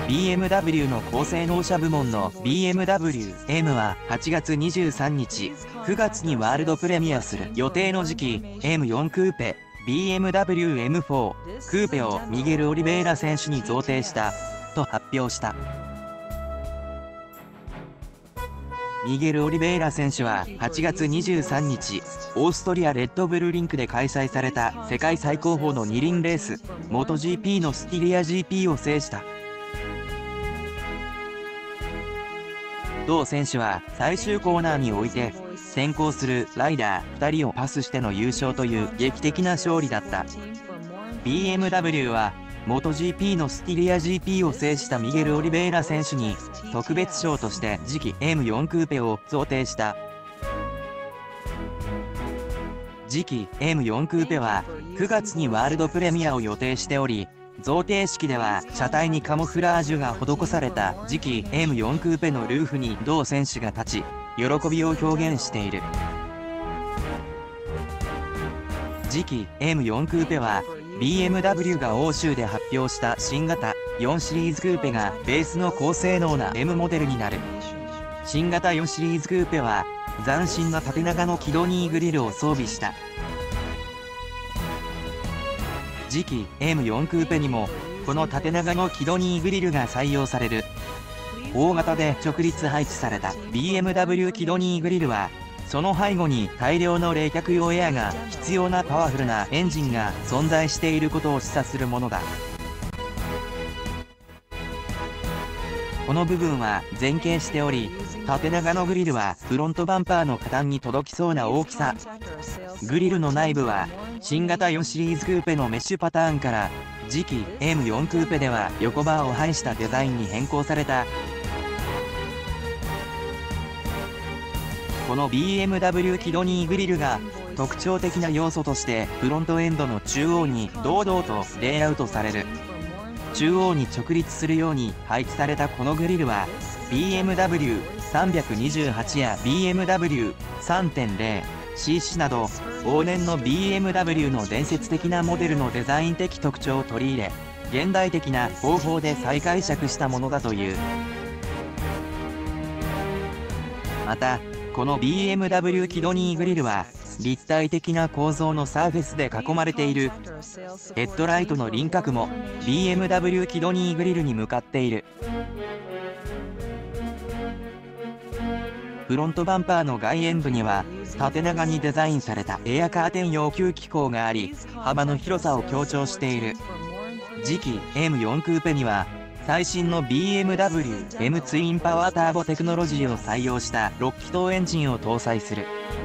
BMW の高性能車部門の BMW M は8月23日、9月にワールドプレミアする予定の次期 M4 クーペ、BMW M4 クーペをミゲル・オリベイラ選手に贈呈したと発表した。ミゲル・オリベイラ選手は8月23日、オーストリアレッドブルリンクで開催された世界最高峰の二輪レース、MotoGP のスティリア GP を制した。同選手は最終コーナーにおいて、先行するライダー2人をパスしての優勝という劇的な勝利だった。BMW は、MotoGP のスティリア GP を制したミゲル・オリベイラ選手に特別賞として次期 M4 クーペを贈呈した。次期 M4 クーペは9月にワールドプレミアを予定しており、贈呈式では車体にカモフラージュが施された次期 M4 クーペのルーフに同選手が立ち、喜びを表現している。次期 M4 クーペはBMW が欧州で発表した新型4シリーズクーペがベースの高性能な M モデルになる。新型4シリーズクーペは斬新な縦長のキドニーグリルを装備した。次期 M4 クーペにもこの縦長のキドニーグリルが採用される。大型で直立配置された BMW キドニーグリルはその背後に大量の冷却用エアが必要なパワフルなエンジンが存在していることを示唆するものだ。この部分は前傾しており、縦長のグリルはフロントバンパーの下端に届きそうな大きさ。グリルの内部は新型4シリーズクーペのメッシュパターンから次期 M4 クーペでは横バーを配したデザインに変更された。この BMW キドニーグリルが特徴的な要素としてフロントエンドの中央に堂々とレイアウトされる。中央に直立するように配置されたこのグリルは BMW328 や BMW3.0cc など往年の BMW の伝説的なモデルのデザイン的特徴を取り入れ、現代的な方法で再解釈したものだという。またこの BMW キドニーグリルは立体的な構造のサーフェスで囲まれている。ヘッドライトの輪郭も BMW キドニーグリルに向かっている。フロントバンパーの外縁部には縦長にデザインされたエアカーテン用吸気口があり、幅の広さを強調している。次期 M4 クーペには最新の BMW M ツインパワーターボテクノロジーを採用した6気筒エンジンを搭載する。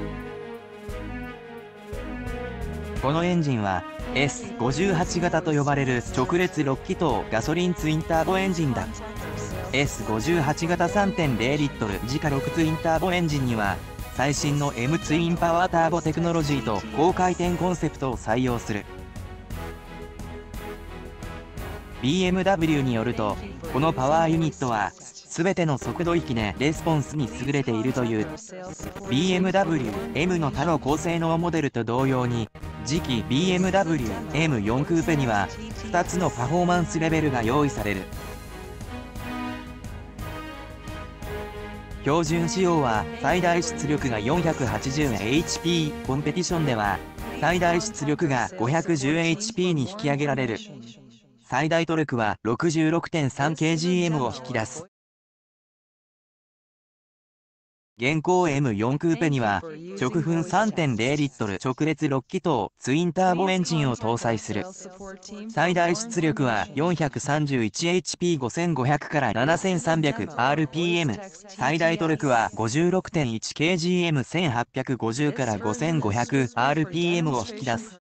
このエンジンは S58 型と呼ばれる直列6気筒ガソリンツインターボエンジンだ。S58 型 3.0 リットル自家6ツインターボエンジンには最新の M ツインパワーターボテクノロジーと高回転コンセプトを採用する。BMW によると、このパワーユニットは全ての速度域でレスポンスに優れているという。BMW M の他の高性能モデルと同様に、次期 BMW M4 クーペには2つのパフォーマンスレベルが用意される。標準仕様は最大出力が 480HP、コンペティションでは最大出力が 510HP に引き上げられる。最大トルクは 66.3kgm を引き出す。現行 M4 クーペには直噴 3.0 リットル直列6気筒ツインターボエンジンを搭載する。最大出力は 431HP5500 から 7300rpm。最大トルクは 56.1kgm1850 から 5500rpm を引き出す。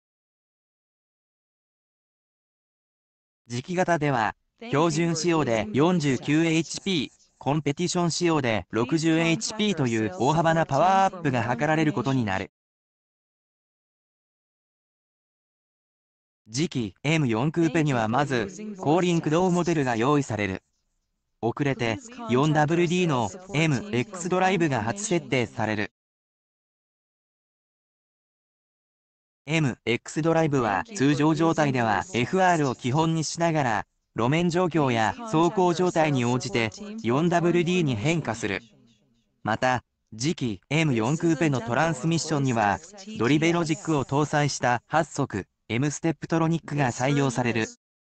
次期型では標準仕様で 49HP、コンペティション仕様で 60HP という大幅なパワーアップが図られることになる。次期 M4 クーペにはまず後輪駆動モデルが用意される。遅れて 4WD の MX ドライブが初設定される。MX ドライブは通常状態では FR を基本にしながら路面状況や走行状態に応じて 4WD に変化する。また、次期 M4 クーペのトランスミッションには、ドリベロジックを搭載した8速 M ステップトロニックが採用される。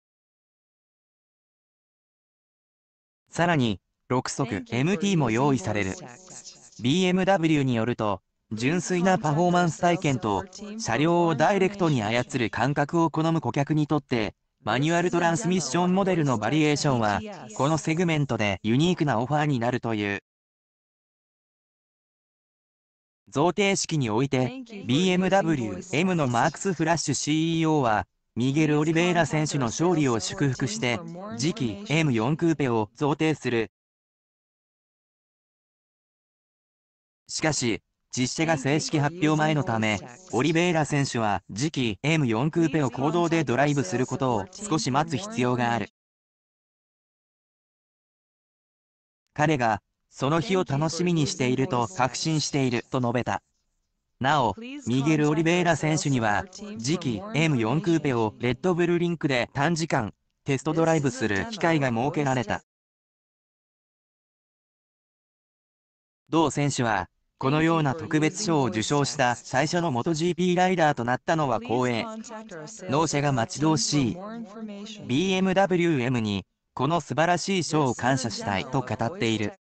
さらに、6速 MT も用意される。BMW によると、純粋なパフォーマンス体験と、車両をダイレクトに操る感覚を好む顧客にとって、マニュアルトランスミッションモデルのバリエーションは、このセグメントでユニークなオファーになるという。贈呈式において、BMW M のマークス・フラッシュ CEO は、ミゲル・オリベイラ選手の勝利を祝福して、次期 M4 クーペを贈呈する。しかし、実車が正式発表前のため、オリベイラ選手は次期 M4 クーペを公道でドライブすることを少し待つ必要がある。彼が、その日を楽しみにしていると確信していると述べた。なお、ミゲル・オリベイラ選手には、次期 M4 クーペをレッドブルリンクで短時間、テストドライブする機会が設けられた。同選手は、このような特別賞を受賞した最初の MotoGP ライダーとなったのは光栄。納車が待ち遠しい。BMW M に、この素晴らしい賞を感謝したいと語っている。